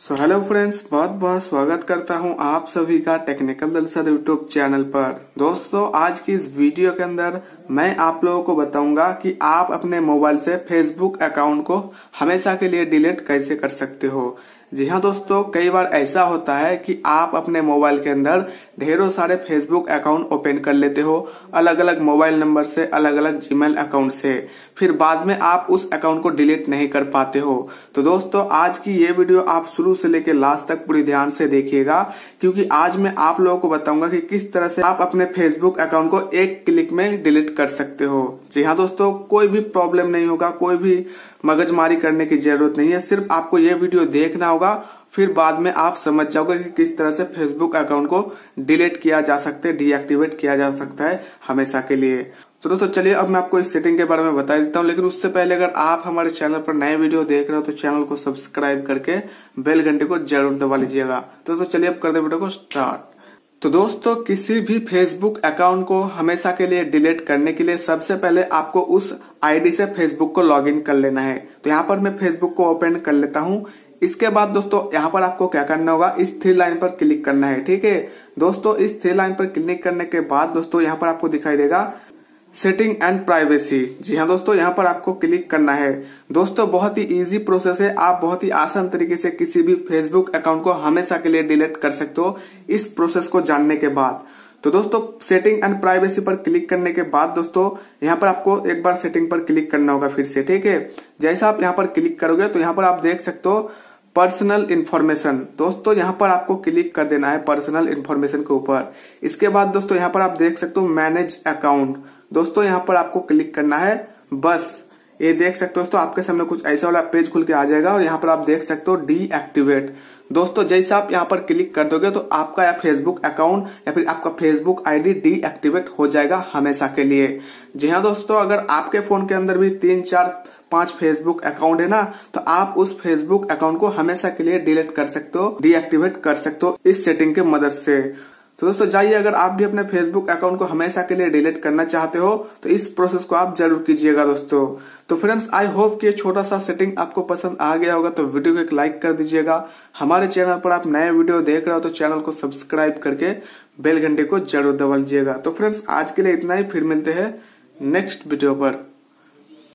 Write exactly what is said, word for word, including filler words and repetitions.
So hello friends, बहुत बहुत स्वागत करता हूं आप सभी का टेक्निकल दलसर यूट्यूब चैनल पर। दोस्तों, आज की इस वीडियो के अंदर मैं आप लोगों को बताऊंगा कि आप अपने मोबाइल से फेसबुक अकाउंट को हमेशा के लिए डिलीट कैसे कर सकते हो। जी हाँ दोस्तों, कई बार ऐसा होता है कि आप अपने मोबाइल के अंदर ढेरों सारे फेसबुक अकाउंट ओपन कर लेते हो, अलग अलग मोबाइल नंबर से, अलग अलग जीमेल अकाउंट से, फिर बाद में आप उस अकाउंट को डिलीट नहीं कर पाते हो। तो दोस्तों, आज की ये वीडियो आप शुरू से लेकर लास्ट तक पूरी ध्यान से देखिएगा, क्योंकि आज मैं आप लोगों को बताऊंगा कि किस तरह से आप अपने फेसबुक अकाउंट को एक क्लिक में डिलीट कर सकते हो। जी हाँ दोस्तों, कोई भी प्रॉब्लम नहीं होगा, कोई भी मगजमारी करने की जरूरत नहीं है। सिर्फ आपको ये वीडियो देखना होगा, फिर बाद में आप समझ जाओगे कि किस तरह से फेसबुक अकाउंट को डिलीट किया जा सकता है, डीएक्टिवेट किया जा सकता है हमेशा के लिए। तो दोस्तों चलिए, अब मैं आपको इस सेटिंग के बारे में बता देता हूँ, लेकिन उससे पहले अगर आप हमारे चैनल पर नए वीडियो देख रहे हो तो चैनल को सब्सक्राइब करके बेल घंटे को जरूर दबा लीजिएगा। तो दोस्तों चलिए, अब कर दे वीडियो को स्टार्ट। तो दोस्तों, किसी भी फेसबुक अकाउंट को हमेशा के लिए डिलीट करने के लिए सबसे पहले आपको उस आईडी से फेसबुक को लॉगिन कर लेना है। तो यहाँ पर मैं फेसबुक को ओपन कर लेता हूँ। इसके बाद दोस्तों यहाँ पर आपको क्या करना होगा, इस थ्री लाइन पर क्लिक करना है। ठीक है दोस्तों, इस थ्री लाइन पर क्लिक करने के बाद दोस्तों यहाँ पर आपको दिखाई देगा सेटिंग एंड प्राइवेसी। जी हाँ दोस्तों, यहाँ पर आपको क्लिक करना है। दोस्तों, बहुत ही इजी प्रोसेस है, आप बहुत ही आसान तरीके से किसी भी फेसबुक अकाउंट को हमेशा के लिए डिलीट कर सकते हो इस प्रोसेस को जानने के बाद। तो दोस्तों, सेटिंग एंड प्राइवेसी पर क्लिक करने के बाद दोस्तों यहाँ पर आपको एक बार सेटिंग पर क्लिक करना होगा फिर से। ठीक है, जैसा आप यहाँ पर क्लिक करोगे तो यहाँ पर आप देख सकते हो पर्सनल इन्फॉर्मेशन। दोस्तों यहाँ पर आपको क्लिक कर देना है पर्सनल इन्फॉर्मेशन के ऊपर। इसके बाद दोस्तों यहाँ पर आप देख सकते हो मैनेज अकाउंट। दोस्तों यहाँ पर आपको क्लिक करना है बस। ये देख सकते हो दोस्तों, आपके सामने कुछ ऐसा वाला पेज खुल के आ जाएगा और यहाँ पर आप देख सकते हो डीएक्टिवेट। दोस्तों जैसे आप यहाँ पर क्लिक कर दोगे तो आपका या फेसबुक अकाउंट या फिर आपका फेसबुक आईडी डीएक्टिवेट हो जाएगा हमेशा के लिए। जी हाँ दोस्तों, अगर आपके फोन के अंदर भी तीन चार पांच फेसबुक अकाउंट है ना, तो आप उस फेसबुक अकाउंट को हमेशा के लिए डिलीट कर सकते हो, डीएक्टिवेट कर सकते हो इस सेटिंग के मदद से। तो दोस्तों जाइए, अगर आप भी अपने फेसबुक अकाउंट को हमेशा के लिए डिलीट करना चाहते हो तो इस प्रोसेस को आप जरूर कीजिएगा दोस्तों। तो फ्रेंड्स, आई होप कि ये छोटा सा सेटिंग आपको पसंद आ गया होगा, तो वीडियो को एक लाइक कर दीजिएगा। हमारे चैनल पर आप नए वीडियो देख रहे हो तो चैनल को सब्सक्राइब करके बेल घंटे को जरूर दबा लीजिएगा। तो फ्रेंड्स, आज के लिए इतना ही, फिर मिलते हैं नेक्स्ट वीडियो पर।